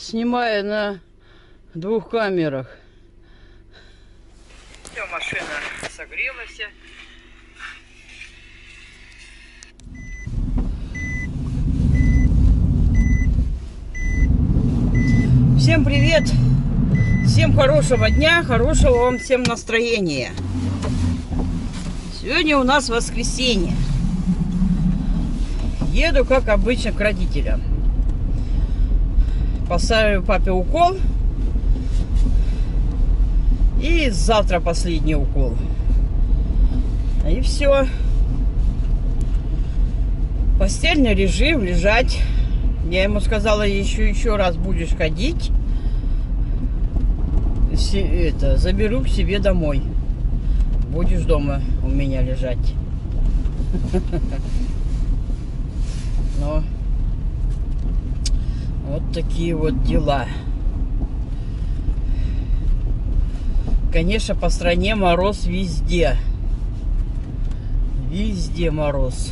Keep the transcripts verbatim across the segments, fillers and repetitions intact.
Снимаю на двух камерах. Все, машина согрелась. Всем привет! Всем хорошего дня, хорошего вам всем настроения. Сегодня у нас воскресенье. Еду, как обычно, к родителям. Поставлю папе укол. И завтра последний укол. И все. Постельный режим, лежать. Я ему сказала, еще еще раз будешь ходить, это, заберу к себе домой. Будешь дома у меня лежать. Но вот такие вот дела. Конечно, по стране мороз везде. Везде мороз.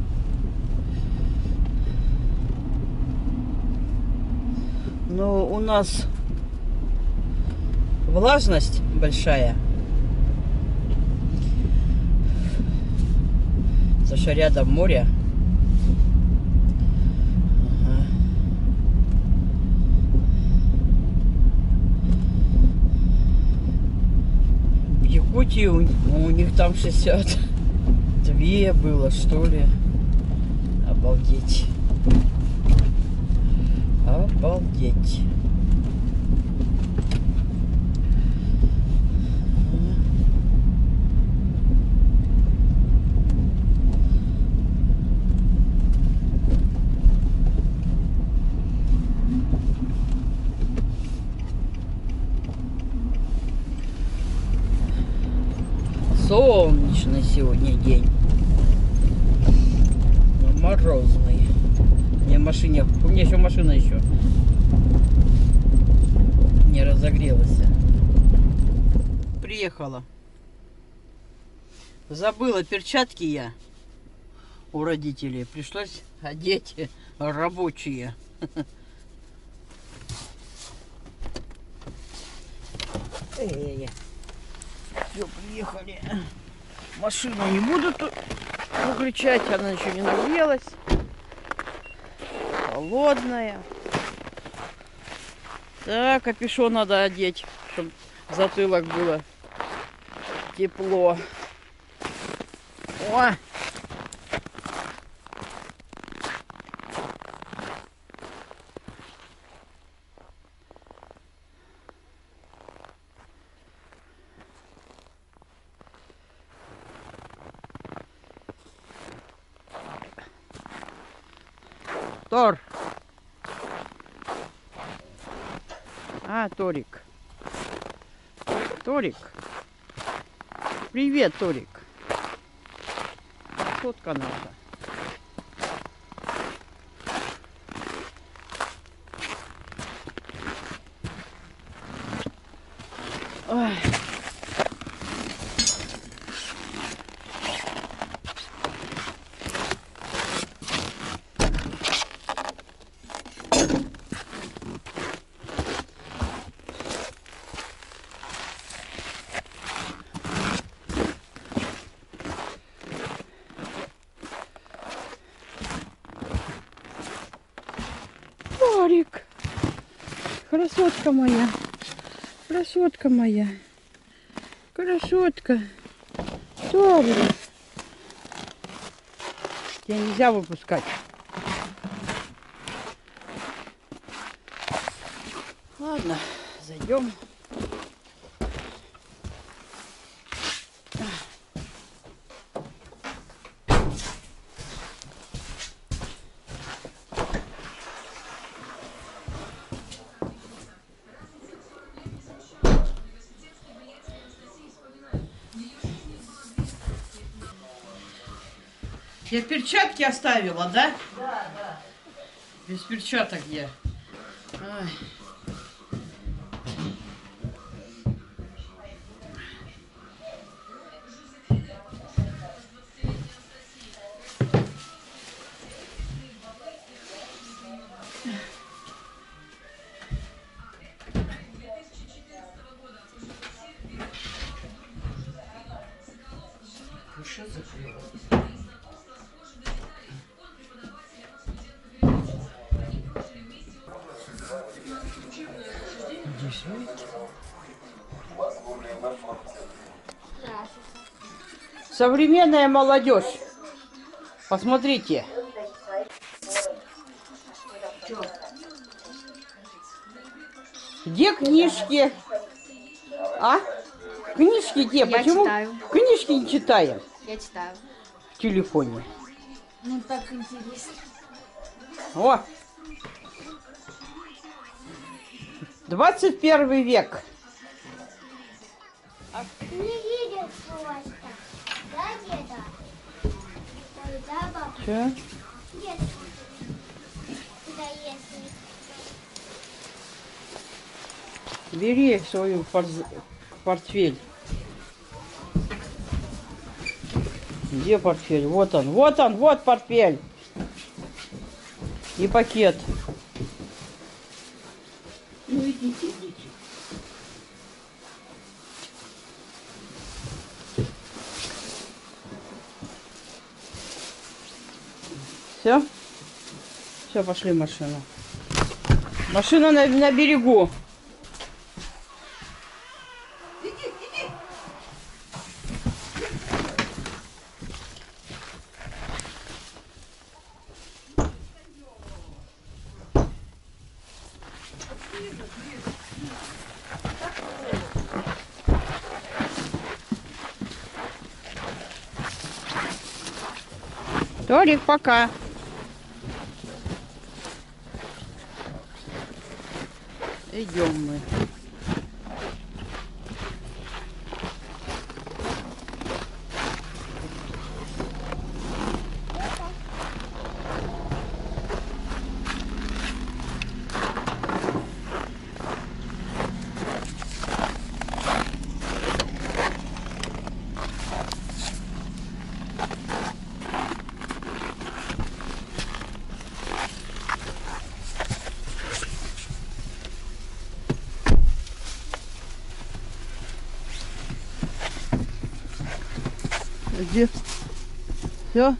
Но у нас влажность большая. Потому что рядом море. Ага. В Якутии у, у них там шестьдесят два было, что ли. Обалдеть. Обалдеть. Солнечный сегодня день. Но морозный. У меня машине, у меня еще машина еще не разогрелась. Приехала. Забыла перчатки я у родителей. Пришлось одеть рабочие. Эй, все, приехали. Машину не буду тут выключать, она еще не нагрелась. Холодная. Так, капюшон надо одеть, чтобы затылок было тепло. О! Тор. А, Торик. Торик. Привет, Торик. Фотка наша. Ой. Торик, красотка моя, красотка моя, красотка, Торик. Тебя нельзя выпускать. Ладно, зайдем. Я перчатки оставила, да? Да, да. Без перчаток я. Ай. Что закрыла? Здесь видите? Современная молодежь. Посмотрите. Где книжки? А? Книжки где? Я Почему читаю. книжки не читаем? Я читаю. В телефоне. Ну так интересно. О! двадцать первый век. Не видел просто. Да, деда? Ой, да, бабушка? Че? Дед, куда если? Бери свою порз- портфель. Где портфель? Вот он, вот он, вот портфель. И пакет. Ну идите, идите. Все? Все, пошли в машину. Машина на, на берегу. Толик, пока. Идем мы. Где? Все?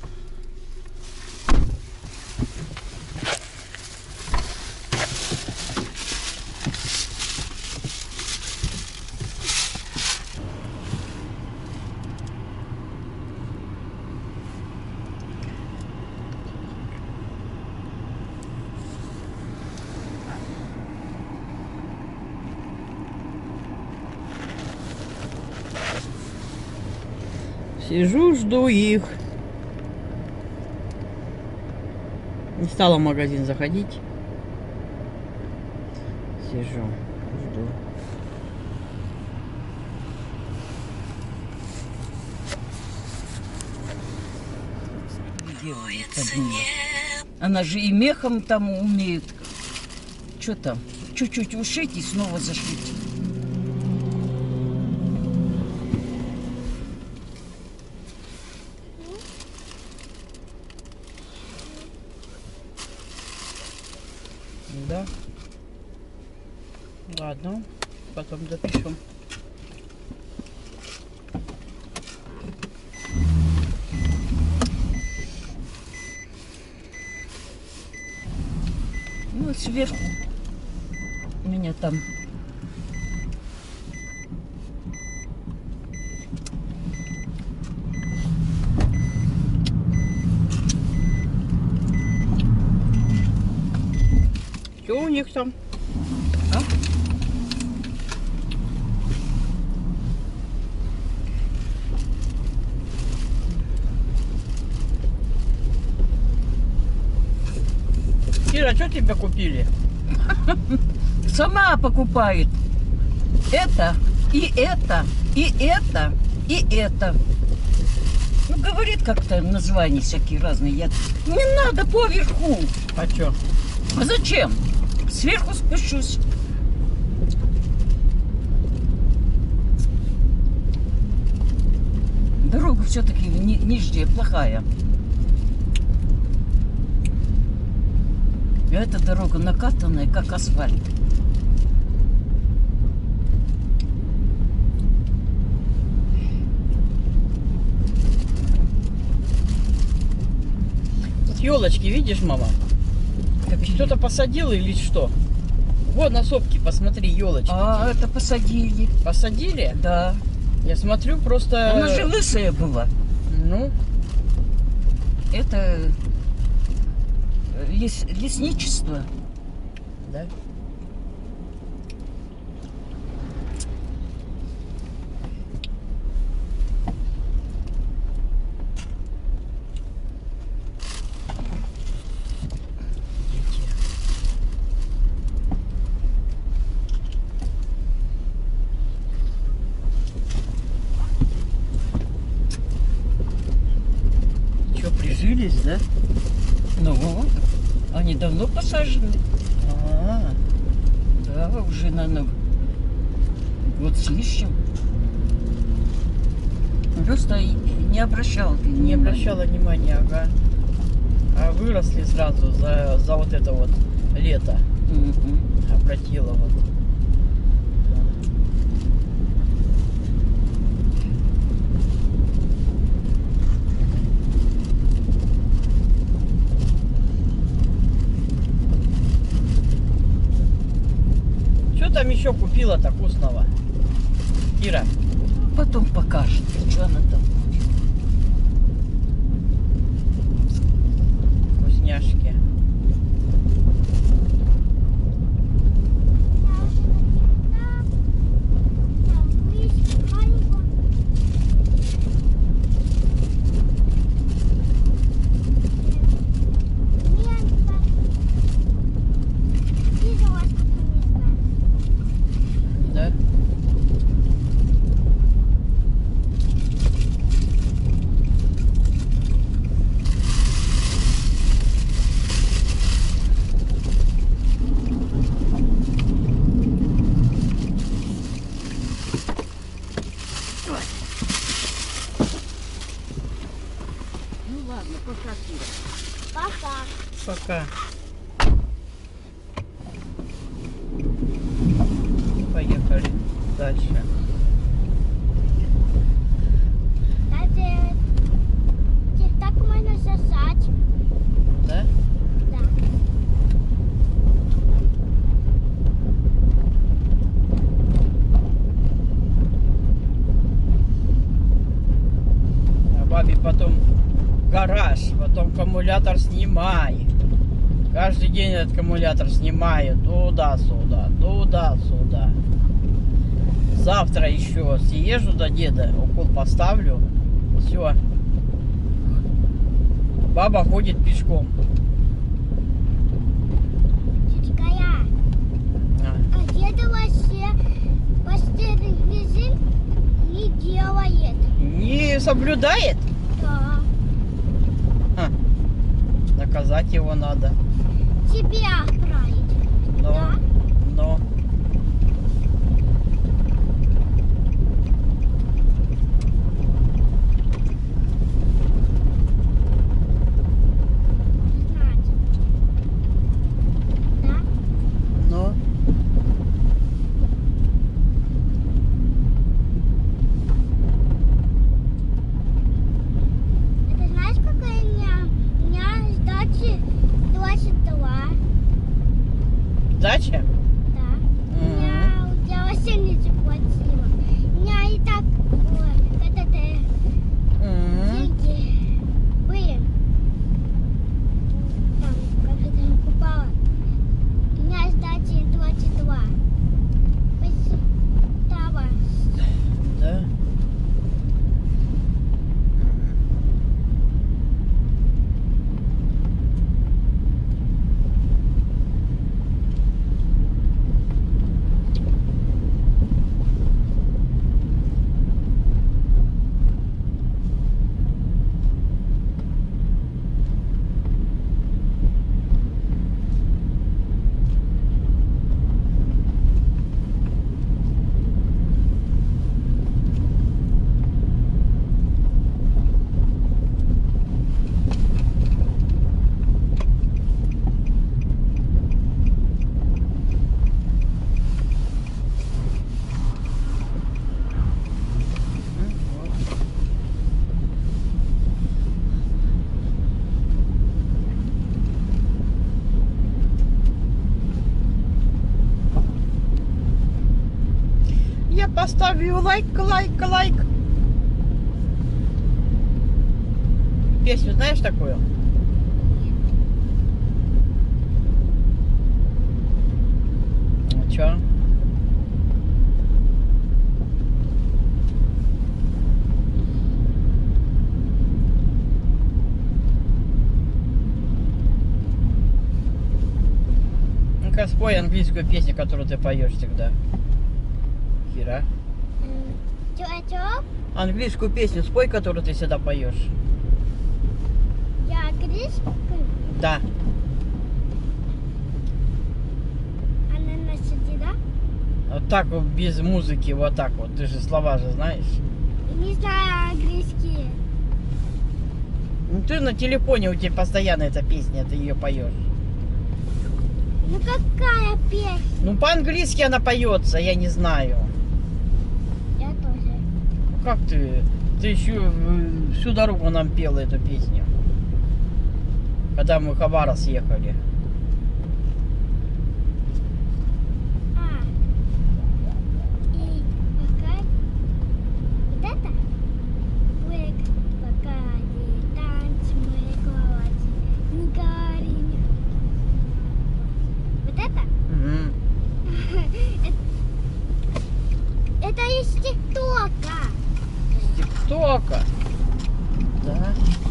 Сижу, жду их. Не стала в магазин заходить. Сижу, жду. Она же и мехом там умеет. Что там? Чуть-чуть ушить и снова зашить. Да. Ладно, потом допишу. Ну, вот сверху у меня там что у них там? А? Кира, что тебе купили? Сама покупает. Это, и это, и это, и это. Ну, говорит как-то названия всякие разные. Я... Не надо поверху. А что? А зачем? Сверху спущусь. Дорога все-таки ни, нижняя, плохая. А эта дорога накатанная, как асфальт. елочки, видишь, мама? Какие? Кто-то посадил или что? Вот на сопке, посмотри, елочки. А, это посадили. Посадили? Да. Я смотрю, просто... Она же лысая была. Ну, Это лес- лесничество. да. Что, прижились, да? Ну, они давно посажены. А, Да, уже, наверное, год с лишним. Просто и не обращал ты не внимания. обращала внимания, ага. А выросли сразу за, за вот это вот лето. Мгм. Обратила вот. Что там еще купила-то вкусного? Кира, Потом покажет, что она там будет. вкусняшки. Да? Ну ладно, пока, Кира. Пока. Пока. Поехали дальше. Даже так можно сосать. Да? Да. А бабе потом гараж, потом аккумулятор снимай. Каждый день этот аккумулятор снимаю туда-сюда, туда-сюда. Завтра еще съезжу до деда, укол поставлю. Все. Баба ходит пешком. Тетя Кая, А, а деда вообще постельный режим не делает. не соблюдает? Да. Ха. Наказать его надо. Тебя отправить. Но, Да? но. Знать. Да? Но. Это знаешь, какая у меня, у меня сдачи двадцать два. Дача? Да. Я поставлю лайк, лайк, лайк. Песню знаешь такую? Ну чё? Ну-ка спой английскую песню, которую ты поешь всегда. Кира. Чё-чё? Английскую песню спой, которую ты всегда поешь. Я английскую? Да. Она на среди, да? Вот так вот, без музыки, вот так вот. Ты же слова же знаешь. Не знаю английский. Ну ты на телефоне, у тебя постоянно эта песня, ты ее поешь. Ну какая песня? Ну по-английски она поется, я не знаю. Я тоже. Ну как ты? Ты еще э, всю дорогу нам пела эту песню. Когда мы в Хабаровск ехали. А. И пока... Вот это? Век, пока не танцы, мы голоди, не гори, не... Вот это? Угу. Это из ТикТока. ТикТока. Да.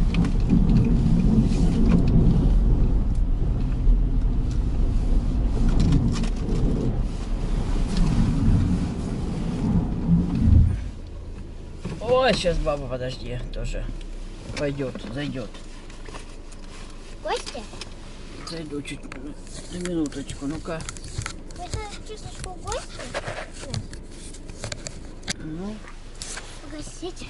Ой, сейчас баба, подожди, тоже пойдет, зайдет. Костя? Зайду чуть на минуточку, ну-ка. Это чуточку гости? Ну, Угостить.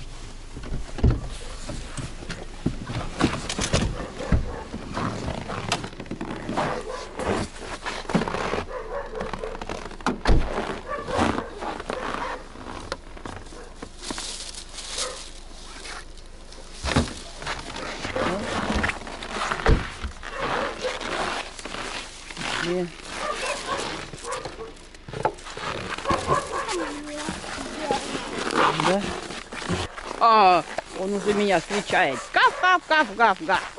и... Да? А, он уже меня встречает. Гав, гав, гав, гав, гав.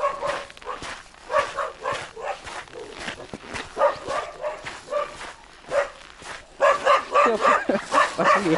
Все, пошли.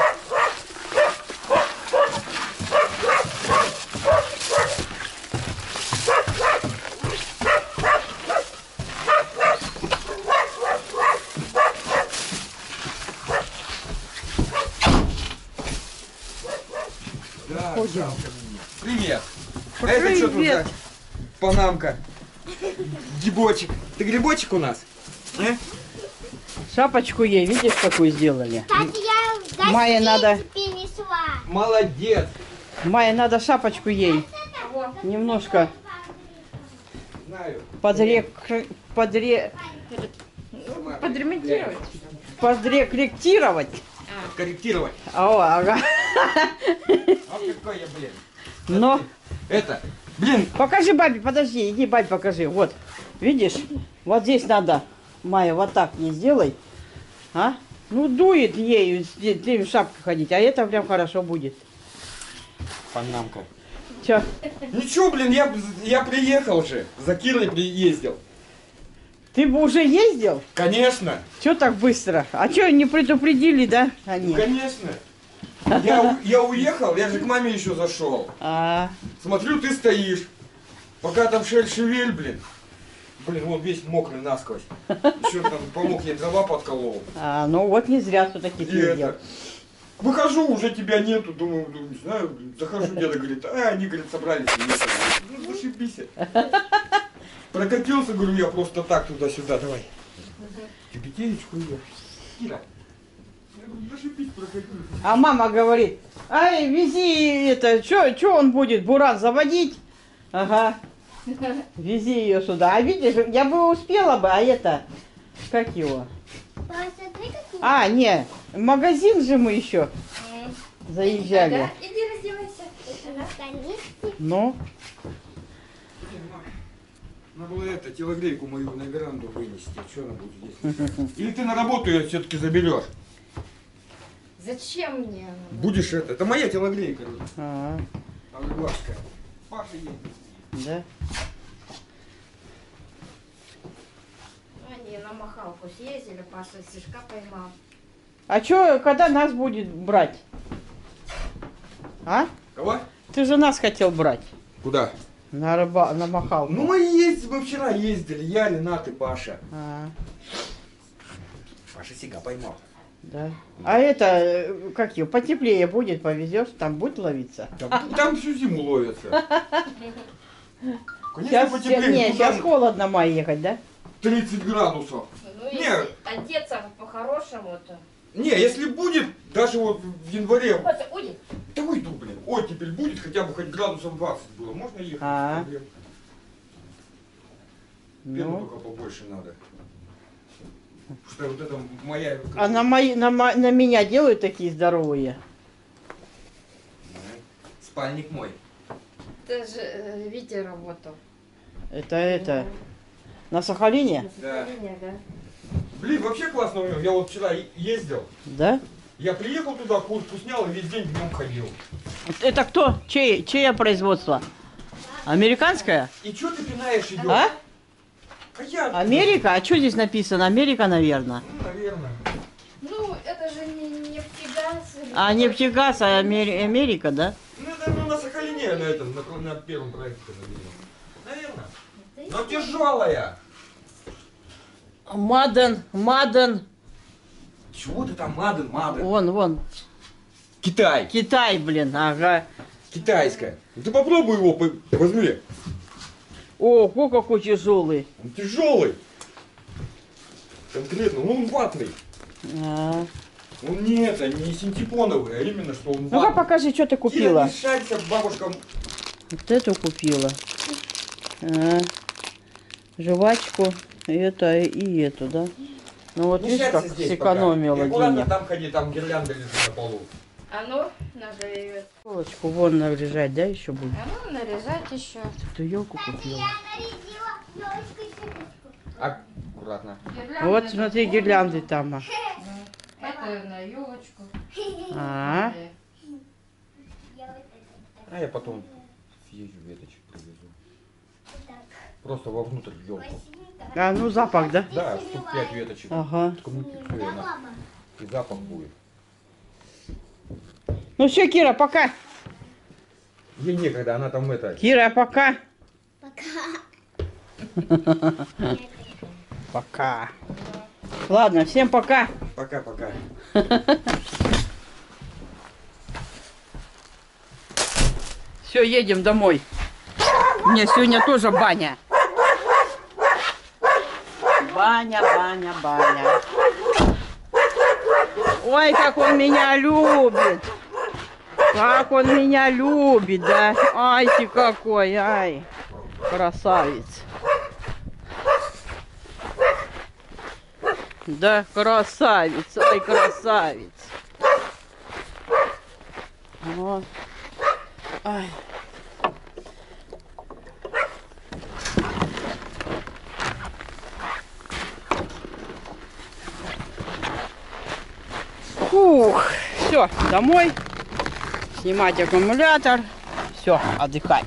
Да, привет. А это что тут за панамка? Грибочек. Ты грибочек у нас? А? Шапочку ей, видишь, какую сделали? Кстати, я в Майе надо- перенесла. Молодец. Майя, надо шапочку ей немножко Знаю. подре... подре... Подремонтировать. подрекорректировать. Корректировать. О, ага. А какой я, блин. Но Это, блин. покажи бабе, подожди, иди бабе покажи. Вот, видишь, вот здесь надо, Майя, вот так не сделай. А? Ну, дует ей, ты в шапке ходить, а это прям хорошо будет. Панамка. Че? Ничего, блин, я, я приехал же. За Кирой приездил. Ты бы уже ездил? Конечно. Че так быстро? А че, не предупредили, да, они? Конечно. Я, у- я уехал, я же к маме еще зашел. А, Смотрю, ты стоишь. Пока там шель-шевель, блин. Блин, вон весь мокрый насквозь. Еще там помог ей дрова подколол. а, ну вот не зря все-таки И съездил. это. Выхожу, уже тебя нету, думаю, ну, не знаю, блин, захожу, деда говорит, а, они, говорит, собрались. и ехали. Ну, зашибись. Прокатился, говорю, я просто так туда-сюда, давай. Тюбетеечку ее. Кира. Я говорю, зашибись, прокатился. А мама говорит, ай, вези это, что он будет, буран заводить? Ага, вези ее сюда. А видишь, я бы успела бы, а это, как его? Посмотри, какие. А, не, в магазин же мы еще заезжали. Иди раздевайся. Наконец-то. Ну, Надо было это, телогрейку мою на веранду вынести. Что она будет здесь? Или ты на работу ее все-таки заберешь? Зачем мне? Будешь это. Это моя телогрейка. А, Она гладкая. Паша едет. да. Они на махалку съездили, Паша стишка поймал. А чё, когда нас будет брать? А? Кого? Ты же нас хотел брать. Куда? На рыба, на махалку. Ну мы ездили, мы вчера ездили. Я, Ренат и Паша. А, Паша сега поймал. да. А это, э, как ее, потеплее будет, повезешь, там будет ловиться? Там, там всю зиму ловятся. Конечно, Сейчас, потеплее. не, Ну, сейчас там холодно май ехать, да? тридцать градусов. Ну, Не. если одеться по-хорошему-то. Не, если будет, даже вот в январе. Вот, уйди. Да уйду, блин. Ой, теперь будет хотя бы хоть градусов двадцать было. Можно ехать? А. без проблем. Пену Ну. только побольше надо. Потому что вот это моя... А на, мои, на, мо- на меня делают такие здоровые? Спальник мой. Это же э, Витя работал. Это, это, на Сахалине? Да. Сахалине, да. Блин, вообще классно в нем. Я вот вчера е- ездил. Да? Я приехал туда, куртку снял и весь день в нем ходил. Это кто? Чей, чье производство? Американское? И что ты пинаешь ее? А? А я... Америка? А что здесь написано? Америка, наверное. Ну, наверное. Ну, это же не нефтегаз. или А какой-то. нефтегаз, а Амери- Америка, да? Ну, это ну, на Сахалине, на этом, на, на первом проекте, наверное. Наверное. Но тяжелая. Маден, Маден, Чего ты там, Маден, Маден? вон, вон, Китай. Китай, блин, ага. Китайская. Ну, ты попробуй его, по- возьми. О, о, какой тяжелый. Он тяжелый. Конкретно, ну, он ватный. А. Он не это, не синтепоновый, а именно, что он Ну-ка ватный. покажи, что ты Кира, купила. не шарься, бабушкам. Вот эту купила. А. Жвачку, это и эту, да? Ну вот Не видишь, шарься как здесь сэкономила пока. И аккуратно денег. там ходи, там гирлянда лежит на полу. А ну, надо ее. Полочку вон наряжать, да, еще будет? А ну, нарезать еще. Ты елку купила. Я нарядила елочку и цветочку. Аккуратно. Вот смотри, гирлянды там. а. Это на елочку. А, Я вот это А я потом съезжу веточек привезу. так. Просто вовнутрь в елку. Спасибо. а, ну запах, да? Да, штук пять веточек. Ага. Только мы Да, фиксируем, мама? и запах будет. Ну все, Кира, пока. Ей некогда, она там это... Кира, пока. Пока. Пока. Ладно, всем пока. Пока-пока. Все, едем домой. У меня сегодня тоже баня. Баня, баня, баня. Ой, как он меня любит. Как он меня любит, да. Ай, ты какой, ай. Красавец. Да, красавец, ай, красавец. Вот. Ай. Фух, все, домой. Снимать аккумулятор. Все, отдыхать.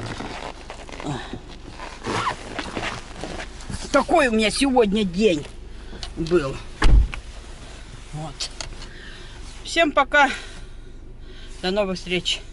Такой у меня сегодня день был. Вот. Всем пока. До новых встреч.